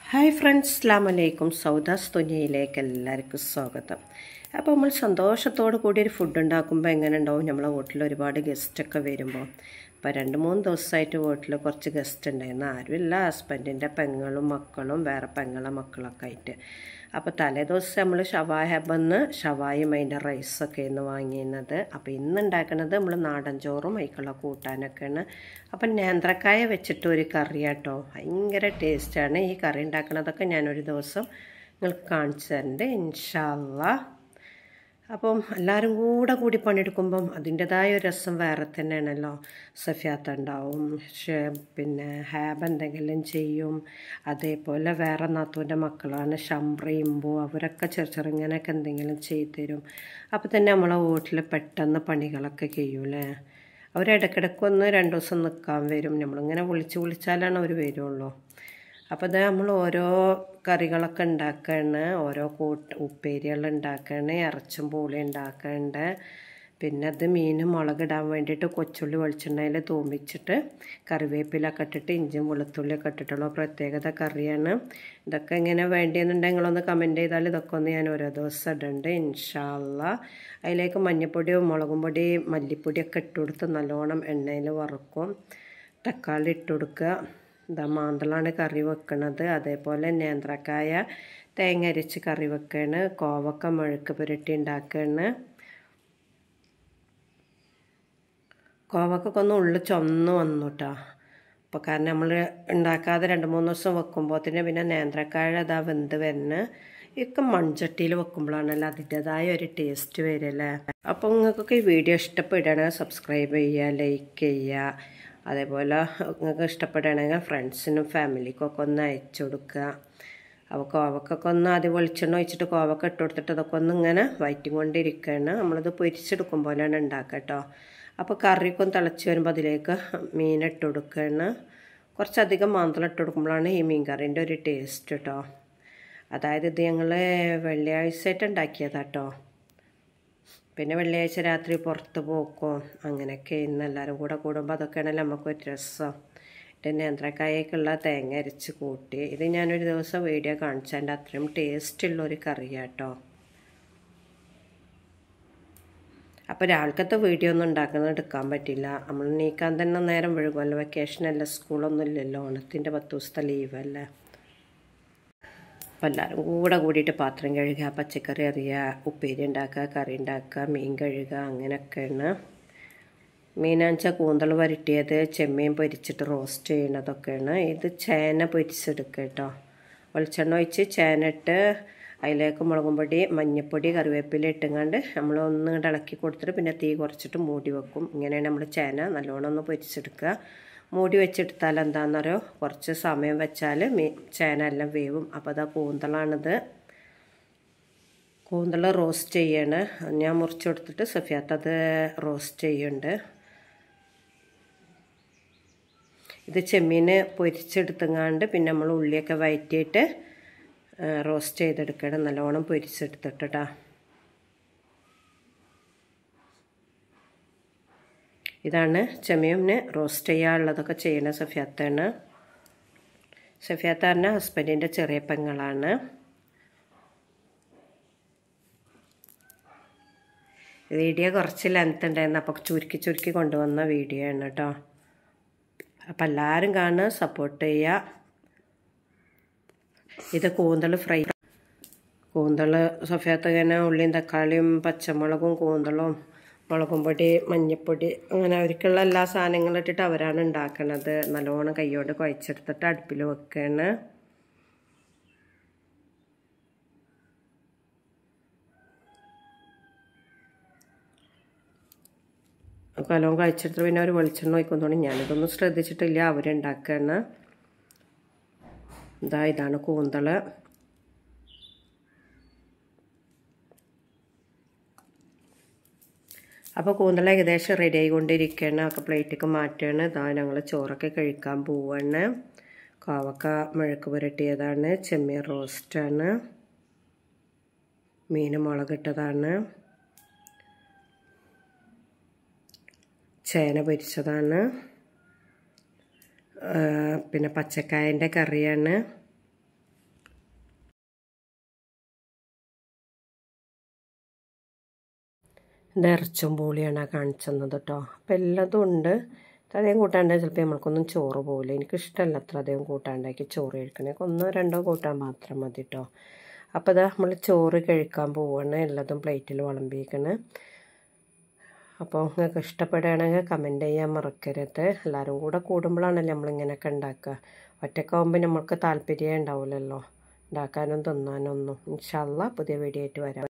Hi friends, അസ്സലാമു അലൈക്കും. സൗദാസ് തുനിയയിലേക്ക് എല്ലാവർക്കും സ്വാഗതം. അപ്പോൾ നമ്മൾ സന്തോഷത്തോടു കൂടി ഒരു ഫുഡ് ഉണ്ടാക്കുമ്പോൾ എങ്ങനെ ഉണ്ടാവും? നമ്മളെ വീട്ടിൽ ഒരുപാട് ഗസ്റ്റൊക്കെ വരുമ്പോൾ. അപ്പോൾ 2-3 ദിവസമായിട്ട് വീട്ടിൽ കുറച്ച് ഗസ്റ്റ് ഉണ്ടായിരുന്നു. ആരുമില്ല, ഹസ്ബൻഡിൻ്റെ പെങ്ങളും മക്കളും വേറെ പെങ്ങളെ മക്കളൊക്കെ ആയിട്ട്. അപ്പോൾ തലേ ദിവസം നമ്മൾ ഷവായബന്ന് ഷവായും അതിൻ്റെ റൈസൊക്കെ ആയിരുന്നു വാങ്ങിയിരുന്നത്. അപ്പോൾ ഇന്ന് ഉണ്ടാക്കുന്നത് നമ്മൾ നാടൻ ചോറും അതിക്കുള്ള കൂട്ടാനൊക്കെയാണ്. അപ്പം നേന്ത്രക്കായ വെച്ചിട്ട് ഒരു കറി കേട്ടോ, ഭയങ്കര ടേസ്റ്റാണ്. ഈ കറി ഉണ്ടാക്കുന്നതൊക്കെ ഞാനൊരു ദിവസം നിങ്ങൾക്ക് കാണിച്ചു തരുന്നുണ്ട് ഇൻഷാ അല്ലാഹ്. അപ്പം എല്ലാവരും കൂടി പണിയെടുക്കുമ്പം അതിൻ്റെതായ ഒരു രസം വേറെ തന്നെയാണല്ലോ. സഫിയാത്ത ഉണ്ടാവും, പിന്നെ ഹാബ് എന്തെങ്കിലും ചെയ്യും. അതേപോലെ വേറെ നാത്തൂൻ്റെ മക്കളാണ് ഷംറയുമ്പോൾ അവരൊക്കെ ചെറുങ്ങനൊക്കെ എന്തെങ്കിലും ചെയ്തു തരും. അപ്പോൾ തന്നെ നമ്മളെ വീട്ടിൽ പെട്ടെന്ന് പണികളൊക്കെ കഴിയൂലേ. അവരിടയ്ക്കിടയ്ക്കൊന്ന് 2 ദിവസം നിൽക്കാൻ വരും. നമ്മളിങ്ങനെ വിളിച്ചാലാണ് അവർ വരുള്ളൂ. അപ്പോൾ ഇത് നമ്മൾ ഓരോ കറികളൊക്കെ ഉണ്ടാക്കുകയാണ്, ഓരോ ഉപ്പേരികൾ ഉണ്ടാക്കുകയാണ്, ഇറച്ചും പൂളി ഉണ്ടാക്കുന്നുണ്ട്. പിന്നെ അത് മീൻ മുളകിടാൻ വേണ്ടിയിട്ട് കൊച്ചുള്ളി വെളിച്ചെണ്ണയിൽ തൂമിച്ചിട്ട് കറിവേപ്പിലൊക്കെ ഇട്ടിട്ട് ഇഞ്ചും വെളുത്തുള്ളിയൊക്കെ ഇട്ടിട്ടുള്ള പ്രത്യേകത കറിയാണ്. ഇതൊക്കെ ഇങ്ങനെ വേണ്ടിയെന്നുണ്ടെങ്കിൽ നിങ്ങളൊന്ന് കമൻറ്റ് ചെയ്താൽ ഇതൊക്കെ ഒന്ന് ഞാൻ ഓരോ ദിവസം ഇടുന്നുണ്ട് ഇൻഷാ അല്ലാഹ്. അതിലേക്ക് മഞ്ഞൾപ്പൊടിയും മുളകും പൊടി മല്ലിപ്പൊടിയൊക്കെ ഇട്ട് കൊടുത്ത് നല്ലോണം എണ്ണയിൽ വറുക്കും. തക്കാളി ഇട്ട് കൊടുക്കുക. ഇതാ മാന്തളാണ് കറി വെക്കണത്. അതേപോലെ നേന്ത്രക്കായ തേങ്ങ അരച്ച് കറി വെക്കുകയാണ്. കോവക്ക മെഴുക്ക് പുരട്ടി ഉണ്ടാക്കുകയാണ്. കോവക്കൊക്കെ ഒന്ന് ഉള്ളിൽ ചൊന്ന് വന്നു കേട്ടോ. അപ്പോൾ കാരണം നമ്മൾ ഉണ്ടാക്കാതെ 2-3 ദിവസം വെക്കുമ്പോഴത്തേന് പിന്നെ നേന്ത്രക്കായ അതാ വെന്ത് വരുന്നത്. ഇതൊക്കെ മൺചട്ടിയിൽ വെക്കുമ്പോഴാണല്ലോ അതിൻ്റെതായ ഒരു ടേസ്റ്റ് വരില്ലേ. അപ്പോൾ നിങ്ങൾക്കൊക്കെ ഈ വീഡിയോ ഇഷ്ടപ്പെടുകയാണെങ്കിൽ സബ്സ്ക്രൈബ് ചെയ്യുക, ലൈക്ക് ചെയ്യുക. അതേപോലെ നിങ്ങൾക്ക് ഇഷ്ടപ്പെടുകയാണെങ്കിൽ ഫ്രണ്ട്സിനും ഫാമിലിക്കൊക്കെ ഒന്ന് അയച്ചു കൊടുക്കുക. അപ്പോൾ കോവക്കൊക്കെ ഒന്ന് ആദ്യം വെളിച്ചെണ്ണ ഒഴിച്ചിട്ട് കോവക്ക ഇട്ട് കൊടുത്തിട്ട് അതൊക്കെ ഒന്ന് ഇങ്ങനെ വയറ്റി കൊണ്ടിരിക്കുകയാണ്. നമ്മളിത് പൊരിച്ചെടുക്കും പോലെയാണ് ഉണ്ടാക്കുക കേട്ടോ. അപ്പോൾ കറിയൊക്കെ ഒന്ന് തിളച്ച് വരുമ്പോൾ അതിലേക്ക് മീനിട്ട് കൊടുക്കുകയാണ്. കുറച്ചധികം മാന്തളം ഇട്ട് കൊടുക്കുമ്പോഴാണ് ഈ മീൻ കറീൻ്റെ ഒരു ടേസ്റ്റ് കേട്ടോ. അതായത് ഇത് ഞങ്ങൾ വെള്ളിയാഴ്ചയായിട്ട് ഉണ്ടാക്കിയതാട്ടോ. പിന്നെ വെള്ളിയാഴ്ച രാത്രി പുറത്ത് പോക്കും അങ്ങനെയൊക്കെ ഇന്ന് എല്ലാവരും കൂടെ കൂടുമ്പോൾ അതൊക്കെയാണല്ലോ നമുക്കൊരു രസം. പിന്നെ നേന്ത്രക്കായക്കുള്ള തേങ്ങ അരച്ച് കൂട്ടി ഇത് ഞാനൊരു ദിവസം വീഡിയോ കാണിച്ചതിൻ്റെ അത്രയും ടേസ്റ്റുള്ളൊരു കറിയാട്ടോ. അപ്പോൾ രാവിലത്തെ വീഡിയോ ഒന്നും ഉണ്ടാക്കുന്നത് എടുക്കാൻ പറ്റില്ല. നമ്മൾ നീക്കാൻ തന്നെ നേരം വഴുകുമല്ലോ. വെക്കേഷനല്ല, സ്കൂളൊന്നും ഇല്ലല്ലോ, ഓണത്തിൻ്റെ 10 ദിവസത്തെ ലീവല്ലേ. അപ്പോൾ എല്ലാവരും കൂടിയിട്ട് പാത്രം കഴുകുക, പച്ചക്കറി അറിയുക, ഉപ്പേരി ഉണ്ടാക്കുക, കറി ഉണ്ടാക്കുക, മീൻ കഴുകുക, അങ്ങനെയൊക്കെയാണ്. മീനാണെച്ചാൽ കൂന്തൽ വരട്ടിയത്, ചെമ്മീൻ പൊരിച്ചിട്ട് റോസ്റ്റ് ചെയ്യണതൊക്കെയാണ്. ഇത് ചേന പൊരിച്ചെടുക്കുക കേട്ടോ. വെളിച്ചെണ്ണ ഒഴിച്ച് ചേന ഇട്ട് അതിലേക്ക് മുളകും പൊടി മഞ്ഞൾപ്പൊടി കറിവേപ്പില ഇട്ടുകൊണ്ട് നമ്മൾ ഒന്ന് ഇളക്കി കൊടുത്തിട്ട് പിന്നെ തീ കുറച്ചിട്ട് മൂടി വെക്കും. ഇങ്ങനെയാണ് നമ്മൾ ചേന നല്ലോണം ഒന്ന് പൊരിച്ചെടുക്കുക. മൂടി വെച്ചെടുത്താൽ എന്താണെന്നറിയോ, കുറച്ച് സമയം വെച്ചാൽ ചേന എല്ലാം വേവും. അപ്പോൾ അതാ കൂന്തളാണിത്. കൂന്തൾ റോസ്റ്റ് ചെയ്യാണ്. ഞാൻ മുറിച്ച് കൊടുത്തിട്ട് സഫിയാത്ത് അത് റോസ്റ്റ് ചെയ്യുന്നുണ്ട്. ഇത് ചെമ്മീൻ പൊരിച്ചെടുത്തങ്ങാണ്ട് പിന്നെ നമ്മൾ ഉള്ളിയൊക്കെ വഴറ്റിയിട്ട് റോസ്റ്റ് ചെയ്തെടുക്കണം. നല്ലോണം പൊരിച്ചെടുത്തിട്ടാ. ഇതാണ് ചെമ്മീന് റോസ്റ്റ് ചെയ്യാനുള്ളതൊക്കെ ചെയ്യണ സഫിയാത്താണ്. സഫിയാത്ത പറഞ്ഞാൽ ഹസ്ബൻഡിൻ്റെ ചെറിയ പെങ്ങളാണ്. വീഡിയോ കുറച്ച് ലെങ്ത് ഉണ്ടായിരുന്നു, അപ്പോൾ ചുരുക്കി കൊണ്ടുവന്ന വീഡിയോ ആണ് കേട്ടോ. അപ്പം എല്ലാവരും കാണുക, സപ്പോർട്ട് ചെയ്യുക. ഇത് കൂന്തൽ ഫ്രൈ. കൂന്തൽ സഫിയാത്ത ഇങ്ങനെ ഉള്ളിയും തക്കാളിയും പച്ചമുളകും കൂന്തളും മുളകും പൊടി മഞ്ഞൾപ്പൊടി അങ്ങനെ അവർക്കുള്ള എല്ലാ സാധനങ്ങളും ഇട്ടിട്ട് അവരാണ് ഉണ്ടാക്കണത്. നല്ലോണം കൈയോട് കുഴച്ചെടുത്തിട്ട് അടുപ്പിൽ വെക്കുകയാണ്. നല്ലോണം കഴിച്ചെടുത്തിട്ട് പിന്നെ അവർ വെളിച്ചെണ്ണ ഒഴിക്കുന്നതുകൊണ്ട് ഞാനിതൊന്നും ശ്രദ്ധിച്ചിട്ടില്ല, അവരുണ്ടാക്കുകയാണ്. ഇതാണ് കൂന്തൾ. അപ്പോൾ കൂന്തൾ ഏകദേശം റെഡി ആയിക്കൊണ്ടിരിക്കുകയാണ്. ഒക്കെ പ്ലേറ്റൊക്കെ മാറ്റുകയാണ്. ഞങ്ങൾ ചോറൊക്കെ കഴിക്കാൻ പോവുകയാണ്. കോവക്ക മെഴുക്ക് പുരട്ടിയതാണ്, ചെമ്മീൻ റോസ്റ്റാണ്, മീൻ മുളകിട്ടതാണ്, ചേന പൊരിച്ചതാണ്, പിന്നെ പച്ചക്കായൻ്റെ കറിയാണ്. ഇത് ഇറച്ചും പൂളിയാണ് കാണിച്ചത് കേട്ടോ. അപ്പോൾ എല്ലാതും ഉണ്ട്. അധികം കൂട്ടാണ്ടായി ചിലപ്പോൾ നമ്മൾക്കൊന്നും ചോറ് പോകില്ല. എനിക്കിഷ്ടമല്ല അത്ര അധികം കൂട്ടാണ്ടാക്കി ചോറ് കഴിക്കണേ. 1-2 കൂട്ടാൻ മാത്രം മതി കേട്ടോ. അപ്പോൾ ഇതാ നമ്മൾ ചോറ് കഴിക്കാൻ പോവുകയാണ്. എല്ലാതും പ്ലേറ്റിൽ വിളമ്പിയിരിക്കണേ. അപ്പോൾ നിങ്ങൾക്ക് ഇഷ്ടപ്പെടുകയാണെങ്കിൽ കമൻറ്റ് ചെയ്യാൻ മറക്കരുത്. എല്ലാവരും കൂടെ കൂടുമ്പോഴാണല്ലോ നമ്മളിങ്ങനെയൊക്കെ ഉണ്ടാക്കുക. ഒറ്റക്കാവുമ്പോൾ നമ്മൾക്ക് താല്പര്യം ഉണ്ടാവില്ലല്ലോ ഉണ്ടാക്കാനും തിന്നാനൊന്നും. ഇൻഷാ അല്ലാഹ് പുതിയ വീഡിയോ ആയിട്ട് വരാം.